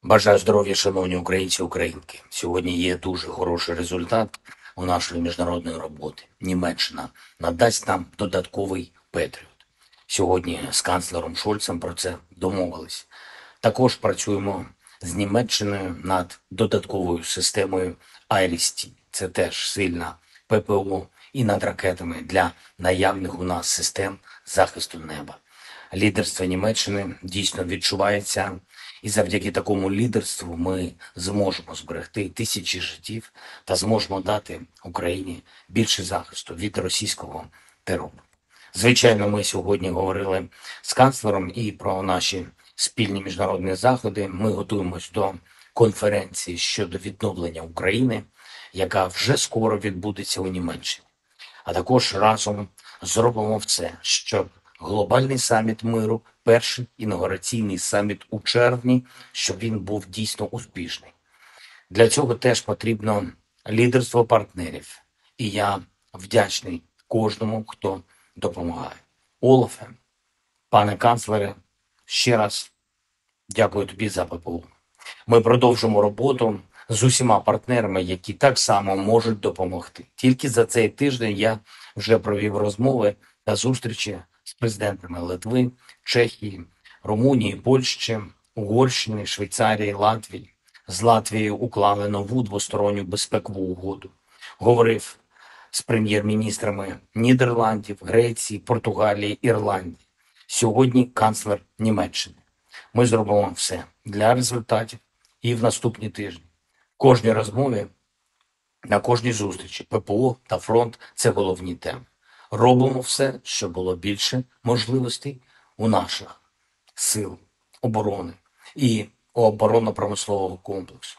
Бажаю здоров'я, шановні українці і українки. Сьогодні є дуже хороший результат у нашої міжнародної роботи. Німеччина надасть нам додатковий Петріот. Сьогодні з канцлером Шольцем про це домовились. Також працюємо з Німеччиною над додатковою системою IRIS-T. Це теж сильна ППО і над ракетами для наявних у нас систем захисту неба. Лідерство Німеччини дійсно відчувається, і завдяки такому лідерству ми зможемо зберегти тисячі життів та зможемо дати Україні більше захисту від російського терору. Звичайно, ми сьогодні говорили з канцлером і про наші спільні міжнародні заходи. Ми готуємось до конференції щодо відновлення України, яка вже скоро відбудеться у Німеччині. А також разом зробимо все, щоб глобальний саміт миру, перший інаугураційний саміт у червні, щоб він був дійсно успішний. Для цього теж потрібно лідерство партнерів. І я вдячний кожному, хто допомагає. Олафе, пане канцлере, ще раз дякую тобі за ППО. Ми продовжимо роботу з усіма партнерами, які так само можуть допомогти. Тільки за цей тиждень я вже провів розмови та зустрічі з президентами Литви, Чехії, Румунії, Польщі, Угорщини, Швейцарії, Латвії. З Латвією уклали нову двосторонню безпекову угоду. Говорив з прем'єр-міністрами Нідерландів, Греції, Португалії, Ірландії. Сьогодні канцлер Німеччини. Ми зробимо все для результатів і в наступні тижні. В кожній розмові, на кожній зустрічі ППО та фронт – це головні теми. Робимо все, щоб було більше можливостей у наших сил оборони і у оборонно-промислового комплексу.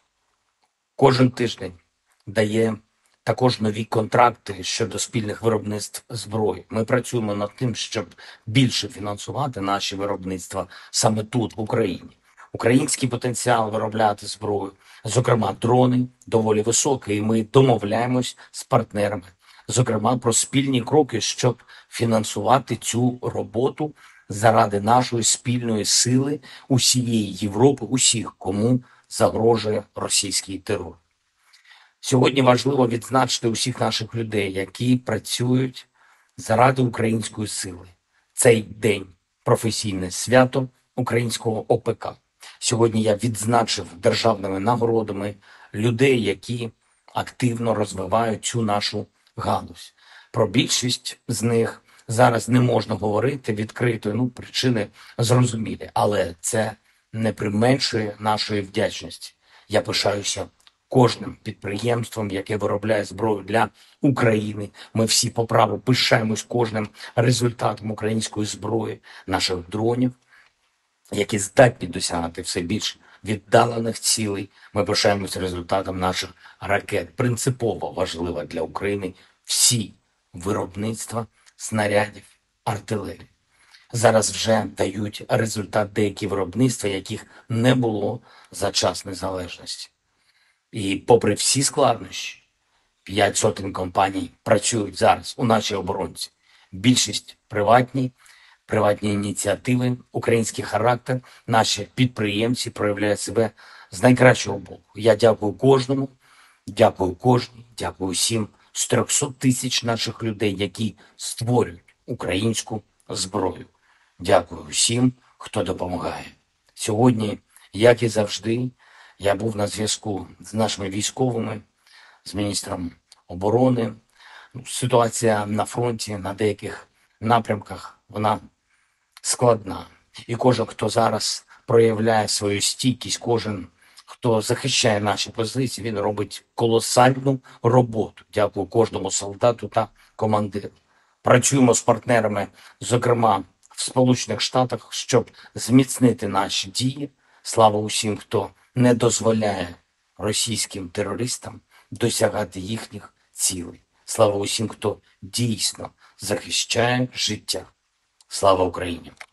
Кожен тиждень дає також нові контракти щодо спільних виробництв зброї. Ми працюємо над тим, щоб більше фінансувати наші виробництва саме тут, в Україні. Український потенціал виробляти зброю, зокрема дрони, доволі високий, і ми домовляємось з партнерами, зокрема про спільні кроки, щоб фінансувати цю роботу заради нашої спільної сили усієї Європи, усіх, кому загрожує російський терор. Сьогодні важливо відзначити усіх наших людей, які працюють заради української сили. Цей день – професійне свято українського ОПК. Сьогодні я відзначив державними нагородами людей, які активно розвивають цю нашу галузь. Про більшість з них зараз не можна говорити відкрито, причини зрозумілі, але це не применшує нашої вдячності. Я пишаюся кожним підприємством, яке виробляє зброю для України. Ми всі по праву пишаємось кожним результатом української зброї, наших дронів, які здатні досягати все більш віддалених цілей. Ми пишаємось результатом наших ракет. Принципово важлива для України всі виробництва снарядів, артилерії. Зараз вже дають результат деякі виробництва, яких не було за час незалежності. І попри всі складнощі, 5 сотень компаній працюють зараз у нашій оборонці. Більшість приватні ініціативи, український характер, наші підприємці проявляють себе з найкращого боку. Я дякую кожному, дякую кожній, дякую всім з 300 тисяч наших людей, які створюють українську зброю. Дякую всім, хто допомагає. Сьогодні, як і завжди, я був на зв'язку з нашими військовими, з міністром оборони. Ситуація на фронті, на деяких напрямках, вона складна. І кожен, хто зараз проявляє свою стійкість, кожен, хто захищає наші позиції, він робить колосальну роботу. Дякую кожному солдату та командиру. Працюємо з партнерами, зокрема в Сполучених Штатах, щоб зміцнити наші дії. Слава усім, хто не дозволяє російським терористам досягати їхніх цілей. Слава усім, хто дійсно захищає життя. Слава Україні!